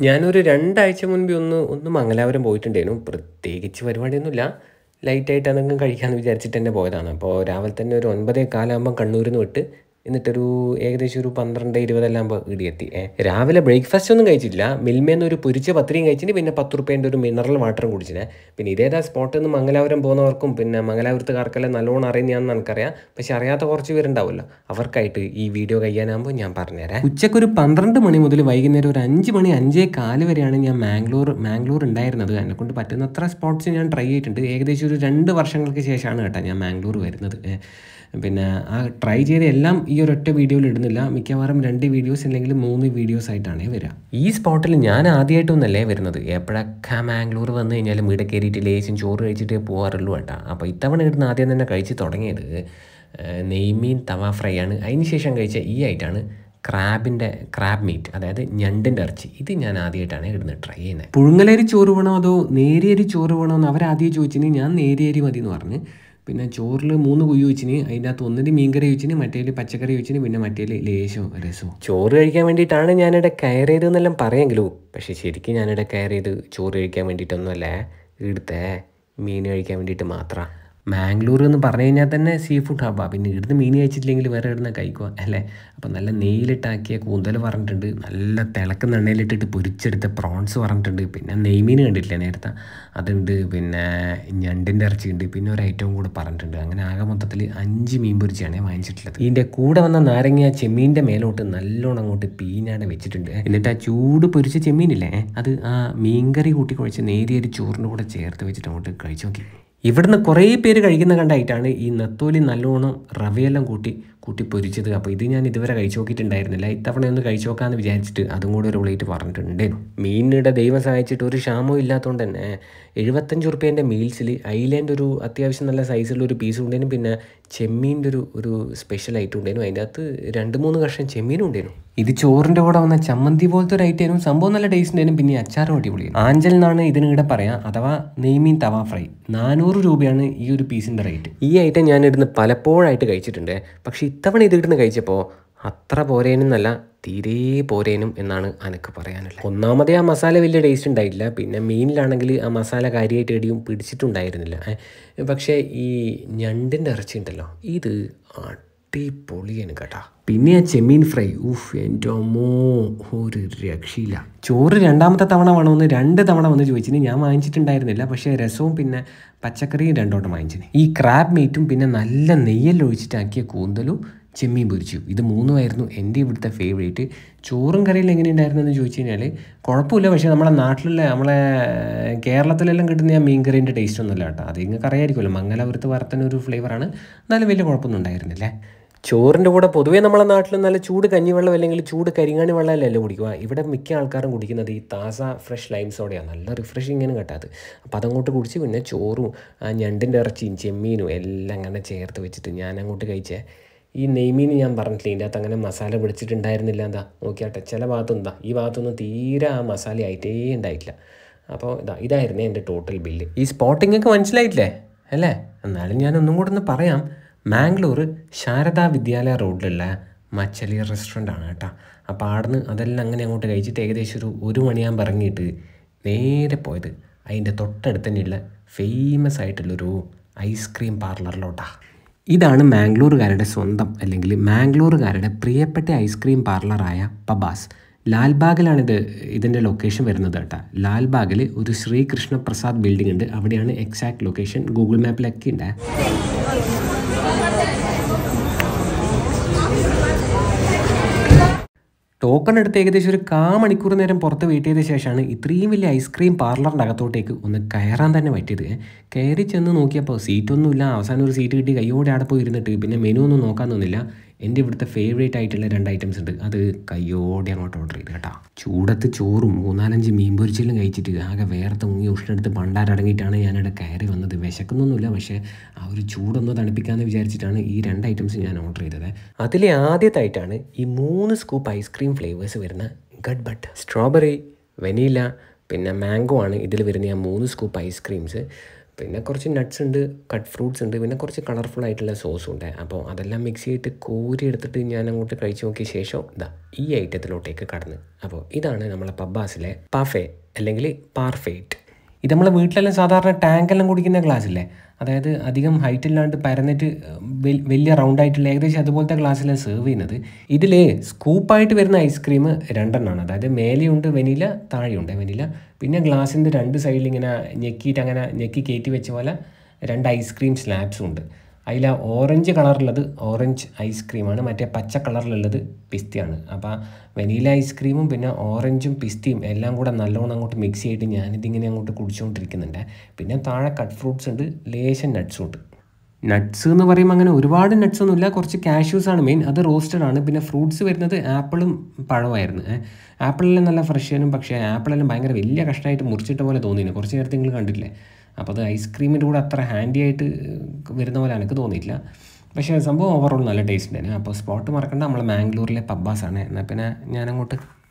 ഞാനൊരു 2 ആഴ്ച മുൻപേ ഒന്ന് മംഗലാപുരം പോയിട്ടുണ്ടായിരുന്നു. പ്രത്യേകിച്ച് പരിപാടിയൊന്നുമില്ല. ലൈറ്റായിട്ട് എന്തെങ്കിലും കഴിക്കാമെന്ന് വിചാരിച്ചിട്ട് തന്നെ പോയതാണ്. അപ്പോൾ രാവിലെ തന്നെ ഒരു 9:15 ആകുമ്പം കണ്ണൂരിൽ നിന്ന് വിട്ട് എന്നിട്ടൊരു ഏകദേശം ഒരു 12:20 എല്ലാം ആകുമ്പോൾ ഇവിടെയെത്തി. രാവിലെ ബ്രേക്ക്ഫാസ്റ്റ് ഒന്നും കഴിച്ചിട്ടില്ല. മിൽമേന്ന് ഒരു പൊരിച്ച പത്തിരിയും കഴിച്ചിട്ട് പിന്നെ 10 റുപ്യേൻ്റെ ഒരു മിനറൽ വാട്ടറും കുടിച്ചിന്. പിന്നെ ഇതേതാ സ്പോട്ടിൽ നിന്ന് മംഗലാപുരം പോകുന്നവർക്കും പിന്നെ മംഗലാപുരത്തുകാർക്കെല്ലാം നല്ലോണം അറിയുന്നതാണെന്ന് എനിക്കറിയാം. പക്ഷേ അറിയാത്ത കുറച്ച് പേരുണ്ടാവുമല്ലോ, അവർക്കായിട്ട് ഈ വീഡിയോ കഴിയാനാകുമ്പോൾ ഞാൻ പറഞ്ഞുതരാം. ഉച്ചയ്ക്കൊരു 12 മണി മുതൽ വൈകുന്നേരം ഒരു 5 മണി 5:15 വരെയാണ് ഞാൻ മാംഗ്ലൂർ ഉണ്ടായിരുന്നത്. എന്നെക്കൊണ്ട് പറ്റുന്നത്ര സ്പോട്ട്സ് ഞാൻ ട്രൈ ചെയ്തിട്ടുണ്ട്. ഏകദേശം ഒരു 2 വർഷങ്ങൾക്ക് ശേഷമാണ് കേട്ടോ ഞാൻ മാംഗ്ലൂർ വരുന്നത്. പിന്നെ ആ ട്രൈ ചെയ്ത എല്ലാം ഈ ഒരൊറ്റ വീഡിയോയിൽ ഇടുന്നില്ല. മിക്കവാറും 2 വീഡിയോസ് അല്ലെങ്കിൽ 3 വീഡിയോസ് ആയിട്ടാണ് വരിക. ഈ സ്പോട്ടിൽ ഞാൻ ആദ്യമായിട്ടൊന്നല്ലേ വരുന്നത്. എപ്പോഴൊക്കെ മാംഗ്ലൂർ വന്നു കഴിഞ്ഞാലും ഇവിടെ കയറിയിട്ട് ലേശം ചോറ് കഴിച്ചിട്ടേ പോകാറുള്ളൂ കേട്ടോ. അപ്പോൾ ഇത്തവണ ഇടുന്ന ആദ്യം തന്നെ കഴിച്ച് തുടങ്ങിയത് നെയ്മീൻ തവ ഫ്രൈ ആണ്. അതിന് ശേഷം കഴിച്ച ഈ ആയിട്ടാണ് ക്രാബ് മീറ്റ്, അതായത് ഞണ്ടിൻ്റെ ഇറച്ചി. ഇത് ഞാൻ ആദ്യമായിട്ടാണ് ഇടുന്നത് ട്രൈ ചെയ്യുന്നത്. പുഴുങ്ങലരി ചോറ് വേണോ അതോ നേരിയരി ചോറ് വേണോ എന്ന് അവരാദ്യം ചോദിച്ചിന്. ഞാൻ നേരിയരി മതി എന്ന് പറഞ്ഞ്. പിന്നെ ചോറിൽ 3 കുയ്യ് വെച്ചിന്. അതിൻ്റെ അകത്ത് ഒന്നിന് മീൻകറി വെച്ചിന്, മറ്റേതിൽ പച്ചക്കറി വെച്ചിന്, പിന്നെ മറ്റേതിൽ ലേശവും രസവും. ചോറ് കഴിക്കാൻ വേണ്ടിയിട്ടാണ് ഞാനിവിടെ കയറിയതെന്നെല്ലാം പറയാമെങ്കിലും പക്ഷേ ശരിക്കും ഞാനിവിടെ കയറിയത് ചോറ് കഴിക്കാൻ വേണ്ടിയിട്ടൊന്നുമല്ല. ഇവിടുത്തെ മീൻ കഴിക്കാൻ വേണ്ടിയിട്ട് മാത്രമാണ്. മാംഗ്ലൂർ എന്ന് പറഞ്ഞു കഴിഞ്ഞാൽ തന്നെ സീ ഫുഡ് ഹബ്ബാണ്. പിന്നെ ഇവിടുന്ന് മീൻ കഴിച്ചിട്ടില്ലെങ്കിൽ വേറെ ഇവിടുന്ന് കഴിക്കുക അല്ലേ. അപ്പോൾ നല്ല നെയ്യിലിട്ടാക്കിയ കൂന്തൽ പറഞ്ഞിട്ടുണ്ട്, നല്ല തിളക്കുന്ന എണ്ണയിലിട്ടിട്ട് പൊരിച്ചെടുത്ത പ്രോൺസ് പറഞ്ഞിട്ടുണ്ട്, പിന്നെ നെയ്മീൻ കണ്ടിട്ടില്ല നേരത്തെ, അതുണ്ട്, പിന്നെ ഞണ്ടിൻ്റെ ഇറച്ചി ഉണ്ട്, പിന്നെ ഒരു ഐറ്റവും കൂടെ പറഞ്ഞിട്ടുണ്ട്. അങ്ങനെ ആകെ മൊത്തത്തിൽ 5 മീൻ പൊരിച്ചാണ് വാങ്ങിച്ചിട്ടുള്ളത്. ഇതിൻ്റെ കൂടെ വന്ന നാരങ്ങ ചെമ്മീൻ്റെ മേലോട്ട് നല്ലോണം അങ്ങോട്ട് പീഞ്ഞാടെ വെച്ചിട്ടുണ്ട്. എന്നിട്ട് ആ ചൂട് പൊരിച്ച ചെമ്മീനില്ലേ, അത് ആ മീൻകറി കൂട്ടി കുഴച്ച് നേരിയൊരു ചോറിൻ്റെ കൂടെ ചേർത്ത് വെച്ചിട്ട് അങ്ങോട്ട് കഴിച്ചു നോക്കി. ഇവിടുന്ന് കുറേ പേര് കഴിക്കുന്ന കണ്ടായിട്ടാണ് ഈ നെത്തോലി നല്ലോണം റവയെല്ലാം കൂട്ടി പൊരിച്ചത്. അപ്പോൾ ഇത് ഞാൻ ഇതുവരെ കഴിച്ചു നോക്കിയിട്ടുണ്ടായിരുന്നില്ല. ഇത്തവണ ഒന്ന് കഴിച്ചു നോക്കാമെന്ന് വിചാരിച്ചിട്ട് അതും കൂടെ ഒരു പ്ലേറ്റ് പറഞ്ഞിട്ടുണ്ട്. മീനിടെ ദൈവം സഹായിച്ചിട്ട് ഒരു ക്ഷാമവും ഇല്ലാത്തതുകൊണ്ട് തന്നെ 75 റുപ്യേൻ്റെ മീൽസിൽ ഐലൻഡ് ഒരു അത്യാവശ്യം നല്ല സൈസുള്ള ഒരു പീസ് ഉണ്ടായിരുന്നു. പിന്നെ ചെമ്മീൻ്റെ ഒരു സ്പെഷ്യൽ ഐറ്റം ഉണ്ടായിരുന്നു. അതിൻ്റെ അകത്ത് 2-3 കഷ്ണം ചെമ്മീനും ഉണ്ടായിരുന്നു. ഇത് ചോറിൻ്റെ കൂടെ വന്ന ചമ്മന്തി പോലത്തെ ഒരു ഐറ്റം ആയിരുന്നു. സംഭവം നല്ല ടേസ്റ്റ് ഉണ്ടായിരുന്നു. പിന്നെ അച്ചാറും അടിപൊളിയാണ്. ആഞ്ചൽ എന്നാണ് ഇതിനിടെ പറയാം, അഥവാ നെയ്മീൻ തവ ഫ്രൈ. 400 രൂപയാണ് ഈ ഒരു പീസിൻ്റെ റേറ്റ്. ഈ ഐറ്റം ഞാൻ ഇടുന്ന് പലപ്പോഴായിട്ട് കഴിച്ചിട്ടുണ്ട്. പക്ഷേ ഇത്തവണ ഇത് ഇടുന്ന് കഴിച്ചപ്പോൾ അത്ര പോരേനെന്നല്ല, തീരെ പോരേനും എന്നാണ് എനിക്ക് പറയാനുള്ളത്. ഒന്നാമതേ ആ മസാല വലിയ ടേസ്റ്റ് ഉണ്ടായിട്ടില്ല. പിന്നെ മീനിലാണെങ്കിൽ ആ മസാല കാര്യമായിട്ട് എടിയും പിടിച്ചിട്ടുണ്ടായിരുന്നില്ല. പക്ഷേ ഈ ഞണ്ടിൻ്റെ ഇറച്ചി ഉണ്ടല്ലോ, ഇത് അടിപൊളിയാണ് കേട്ടോ. പിന്നെ ആ ചെമ്മീൻ ഫ്രൈ, എൻ്റെ അമ്മോ, ഒരു രക്ഷയില്ല. ചോറ് 2ാമത്തെ തവണ വേണമെന്ന് 2 തവണ വന്ന് ചോദിച്ചിന്. ഞാൻ വാങ്ങിച്ചിട്ടുണ്ടായിരുന്നില്ല. പക്ഷേ രസവും പിന്നെ പച്ചക്കറിയും 2 വട്ടം വാങ്ങിച്ചിന്. ഈ ക്രാബ് മീറ്റും പിന്നെ നല്ല നെയ്യെല്ലാം ഒഴിച്ചിട്ടാക്കിയ കൂന്തലും ചെമ്മീൻ പൊരിച്ചു, ഇത് 3ഉമായിരുന്നു എൻ്റെ ഇവിടുത്തെ ഫേവറേറ്റ്. ചോറും കറിയിൽ എങ്ങനെയുണ്ടായിരുന്നെന്ന് ചോദിച്ചു കഴിഞ്ഞാൽ കുഴപ്പമില്ല. പക്ഷേ നമ്മളെ കേരളത്തിലെല്ലാം കിട്ടുന്ന ആ മീൻ കറീൻ്റെ ടേസ്റ്റ് ഒന്നുമില്ല കേട്ടോ. അത് നിങ്ങൾക്ക് അറിയാമായിരിക്കുമല്ലോ, മംഗലാപുരത്ത് വറുത്തന്നെ ഒരു ഫ്ലേവറാണ്. എന്നാലും വലിയ കുഴപ്പമൊന്നും ഉണ്ടായിരുന്നില്ലേ. ചോറിൻ്റെ കൂടെ പൊതുവേ നമ്മളെ നാട്ടിൽ നല്ല ചൂട് കഞ്ഞിവെള്ളം അല്ലെങ്കിൽ ചൂട് കരിങ്ങാണി വെള്ളമല്ലല്ലോ കുടിക്കുക. ഇവിടെ മിക്ക ആൾക്കാരും കുടിക്കുന്നത് ഈ താസ ഫ്രഷ് ലൈം സോഡയാണ്. നല്ല റിഫ്രഷിങ്ങാണ് കേട്ടത്. അപ്പോൾ അതങ്ങോട്ട് കുടിച്ച് പിന്നെ ചോറും ആ ഞണ്ടിൻ്റെ ഇറച്ചിയും ചെമ്മീനും എല്ലാം അങ്ങനെ ചേർത്ത് വെച്ചിട്ട് ഞാൻ അങ്ങോട്ട് കഴിച്ചേ. ഈ നെയ്മീൻ ഞാൻ പറഞ്ഞിട്ടില്ല, ഇതിൻ്റെ അകത്ത് അങ്ങനെ മസാല പിടിച്ചിട്ടുണ്ടായിരുന്നില്ല. എന്താ നോക്കിയാട്ടെ, ചില ഭാഗത്തൊന്നും ഈ ഭാഗത്തൊന്നും തീരെ ആ മസാല ആയിട്ടേ ഉണ്ടായിട്ടില്ല. അപ്പോൾ ഇതായിരുന്നു എൻ്റെ ടോട്ടൽ ബില്ല്. ഈ സ്പോട്ടിങ്ങൊക്കെ മനസ്സിലായിട്ടില്ലേ അല്ലേ? എന്നാലും ഞാൻ ഒന്നും കൂടെ ഒന്ന് പറയാം. മാംഗ്ലൂർ ശാരദാ വിദ്യാലയ റോഡിലുള്ള മച്ചലി റെസ്റ്റോറൻ്റാണ് കേട്ടോ. അപ്പോൾ ആടുന്ന് അതെല്ലാം അങ്ങനെ അങ്ങോട്ട് കഴിച്ചിട്ട് ഏകദേശം ഒരു 1 മണിയാകുമ്പോൾ ഇറങ്ങിയിട്ട് നേരെ പോയത് അതിൻ്റെ തൊട്ടടുത്ത് തന്നെയുള്ള ഫേമസ് ആയിട്ടുള്ളൊരു ഐസ്ക്രീം പാർലറിലോട്ടാണ്. ഇതാണ് മാംഗ്ലൂരുകാരുടെ സ്വന്തം അല്ലെങ്കിൽ മാംഗ്ലൂരുകാരുടെ പ്രിയപ്പെട്ട ഐസ്ക്രീം പാർലറായ പബാസ്. ലാൽബാഗിലാണിത് ഇതിൻ്റെ ലൊക്കേഷൻ വരുന്നത് കേട്ടോ. ലാൽബാഗിൽ ഒരു ശ്രീകൃഷ്ണ പ്രസാദ് ബിൽഡിംഗ് ഉണ്ട്. അവിടെയാണ് എക്സാക്ട് ലൊക്കേഷൻ. ഗൂഗിൾ മാപ്പിലൊക്കെ ഉണ്ട്. ടോക്കൺ എടുത്ത് ഏകദേശം ഒരു 1/4 മണിക്കൂർ നേരം പുറത്ത് വെയിറ്റ് ചെയ്ത ശേഷമാണ് ഇത്രയും വലിയ ഐസ്ക്രീം പാർലറിൻ്റെ അകത്തോട്ടേക്ക് ഒന്ന് കയറാൻ തന്നെ പറ്റിയത്. കയറി ചെന്ന് നോക്കിയപ്പോൾ സീറ്റൊന്നുമില്ല. അവസാനം ഒരു സീറ്റ് കിട്ടി കയ്യോടെ അവിടെ പോയി ഇരുന്നിട്ട് പിന്നെ മെനു ഒന്നും നോക്കാൻ തോന്നില്ല. എൻ്റെ ഇവിടുത്തെ ഫേവറേറ്റ് ആയിട്ടുള്ള 2 ഐറ്റംസ് ഉണ്ട്, അത് കയ്യോടെ അങ്ങോട്ട് ഓർഡർ ചെയ്ത് കേട്ടോ. ചൂടത്ത് ചോറും 3-4 മീൻ പൊരിച്ചെല്ലാം കഴിച്ചിട്ട് ആകെ വേർത്ത് മുങ്ങി ഉഷ്ണെടുത്ത് പണ്ടാരടങ്ങിയിട്ടാണ് ഞാനിവിടെ കയറി വന്നത്. വിശക്കുന്നൊന്നുമില്ല, പക്ഷേ ആ ഒരു ചൂടൊന്ന് തണുപ്പിക്കാമെന്ന് വിചാരിച്ചിട്ടാണ് ഈ 2 ഐറ്റംസ് ഞാൻ ഓർഡർ ചെയ്തത്. അതിലെ ആദ്യത്തായിട്ടാണ് ഈ 3 സ്കൂപ്പ് ഐസ്ക്രീം ഫ്ലേവേഴ്സ് വരുന്ന ഗഡ് ബട്ട്. സ്ട്രോബെറി, വെനീല പിന്നെ മാംഗോ ആണ് ഇതിൽ വരുന്ന ആ 3 സ്കൂപ്പ് ഐസ്ക്രീംസ്. പിന്നെ കുറച്ച് നട്ട്സ് ഉണ്ട്, കട്ട് ഫ്രൂട്ട്സ് ഉണ്ട്, പിന്നെ കുറച്ച് കളർഫുൾ ആയിട്ടുള്ള സോസും ഉണ്ട്. അപ്പോൾ അതെല്ലാം മിക്സ് ചെയ്തിട്ട് കോരി എടുത്തിട്ട് ഞാൻ അങ്ങോട്ട് കഴിച്ച് നോക്കിയ ശേഷം ഈ ഐറ്റത്തിലോട്ടേക്ക് കടന്ന്. അപ്പോൾ ഇതാണ് നമ്മളെ പബ്ബാസിലെ പാഫേ അല്ലെങ്കിൽ പാർഫേറ്റ്. ഇത് നമ്മളെ വീട്ടിലെല്ലാം സാധാരണ ടാങ്കെല്ലാം കുടിക്കുന്ന ഗ്ലാസ്സില്ലേ, അതായത് അധികം ഹൈറ്റ് ഇല്ലാണ്ട് പരന്നിട്ട് വലിയ റൗണ്ടായിട്ടുള്ള ഏകദേശം അതുപോലത്തെ ഗ്ലാസ്സിലാണ് സെർവ് ചെയ്യുന്നത്. ഇതിൽ സ്കൂപ്പായിട്ട് വരുന്ന ഐസ്ക്രീം 2 എണ്ണമാണ്. അതായത് മേലെയുണ്ട് വെനില, താഴെയുണ്ട് വെനില. പിന്നെ ഗ്ലാസിൻ്റെ 2 സൈഡിൽ ഇങ്ങനെ ഞെക്കിയിട്ട് അങ്ങനെ ഞെക്കി കയറ്റി വെച്ച പോലെ 2 ഐസ്ക്രീം സ്ലാബ്സും ഉണ്ട്. അതിൽ ഓറഞ്ച് കളറുള്ളത് ഓറഞ്ച് ഐസ്ക്രീമാണ്, മറ്റേ പച്ച കളറിലുള്ളത് പിസ്തയാണ്. അപ്പോൾ വെനീല ഐസ്ക്രീമും പിന്നെ ഓറഞ്ചും പിസ്തയും എല്ലാം കൂടെ നല്ലോണം അങ്ങോട്ട് മിക്സ് ചെയ്തിട്ട് ഞാനിതിങ്ങനെ അങ്ങോട്ട് കുടിച്ചുകൊണ്ടിരിക്കുന്നുണ്ട്. പിന്നെ താഴെ കട്ട് ഫ്രൂട്ട്സ് ഉണ്ട്, ലേശം നട്ട്സും ഉണ്ട്. നട്ട്സ് എന്ന് പറയുമ്പോൾ അങ്ങനെ ഒരുപാട് നട്ട്സ് ഒന്നുമില്ല, കുറച്ച് കാഷ്യൂസാണ് മെയിൻ, അത് റോസ്റ്റഡ് ആണ്. പിന്നെ ഫ്രൂട്ട്സ് വരുന്നത് ആപ്പിളും പഴമായിരുന്നു. ആപ്പിളെല്ലാം നല്ല ഫ്രഷ് ആയിരുന്നു, പക്ഷേ ആപ്പിളെല്ലാം ഭയങ്കര വലിയ കഷ്ണമായിട്ട് മുറിച്ചിട്ട പോലെ തോന്നിയിരുന്നു. കുറച്ച് നേരത്തെ നിങ്ങൾ കണ്ടില്ലേ. അപ്പോൾ അത് ഐസ്ക്രീമിൻ്റെ കൂടെ അത്ര ഹാൻഡി ആയിട്ട് വരുന്ന പോലെ എനിക്ക് തോന്നിയിട്ടില്ല. പക്ഷേ സംഭവം ഓവറോൾ നല്ല ടേസ്റ്റ് ഉണ്ടായിരുന്നു. അപ്പോൾ സ്പോട്ട് മറക്കണ്ട, നമ്മളെ മാംഗ്ലൂരിലെ പബ്ബാസാണ്. എന്നാൽ പിന്നെ ഞാനങ്ങോട്ട്